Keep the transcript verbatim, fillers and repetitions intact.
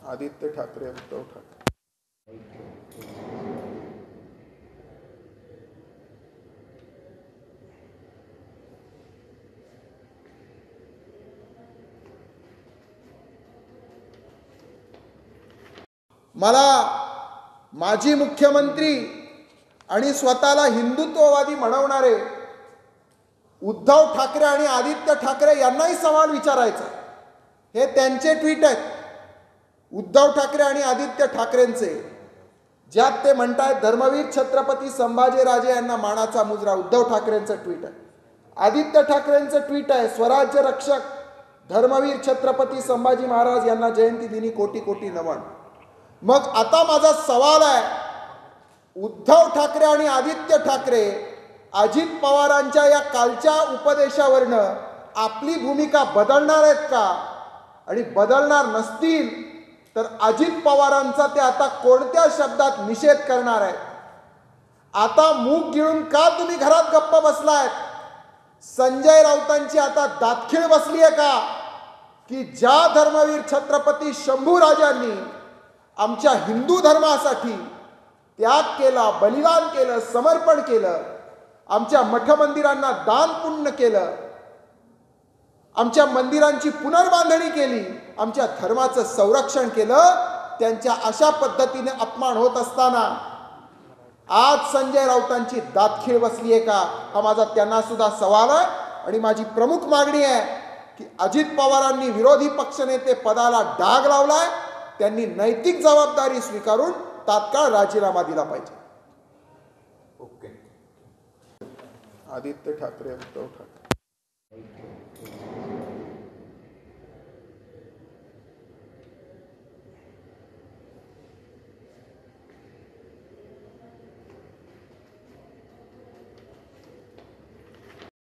आदित्य ठाकरे उद्धव ठाकरे मला माजी मुख्यमंत्री आणि स्वतःला हिंदुत्ववादी म्हणवणारे उद्धव ठाकरे आणि आदित्य ठाकरे यांनाही सवाल विचारायचा. हे त्यांचे ट्विट आहेत, उद्धव ठाकरे आणि आदित्य ठाकरेंचे, ज्यात ते म्हणतायत धर्मवीर छत्रपती संभाजीराजे यांना मानाचा मुजरा. उद्धव ठाकरेंचं ट्विट आहे. आदित्य ठाकरेंचं ट्विट आहे, स्वराज्य रक्षक धर्मवीर छत्रपती संभाजी महाराज यांना जयंती दिनी कोटी कोटी नमन. मग आता माझा सवाल आहे, उद्धव ठाकरे आणि आदित्य ठाकरे अजित पवारांच्या या कालच्या उपदेशावरनं आपली भूमिका बदलणार आहेत का? आणि बदलणार नसतील तर अजित पवारांचा ते आता कोणत्या शब्दात निषेध करणार आहेत? आता मूग गिळून का तुम्ही घरात गप्प बसलायत? संजय राऊतांची आता दातखिळ बसली आहे का की ज्या धर्मवीर छत्रपती शंभूराजांनी आमच्या हिंदू धर्मासाठी त्याग केला, बलिदान केलं, समर्पण केलं, आमच्या मठ मंदिरांना दान पुण्य केलं, आमच्या मंदिरांची पुनर्बांधणी केली, आमच्या धर्माचं संरक्षण केलं, त्यांच्या अशा पद्धतीने अपमान होत असताना आज संजय राऊतांची दातखिळ बसली आहे का? हा माझा त्यांना सुद्धा सवाल आहे. आणि माझी प्रमुख मागणी आहे की अजित पवारांनी विरोधी पक्षनेते पदाला डाग लावलाय, त्यांनी नैतिक जबाबदारी स्वीकारून तात्काळ राजीनामा दिला पाहिजे. ओके. आदित्य ठाकरे उद्धव ठाकरे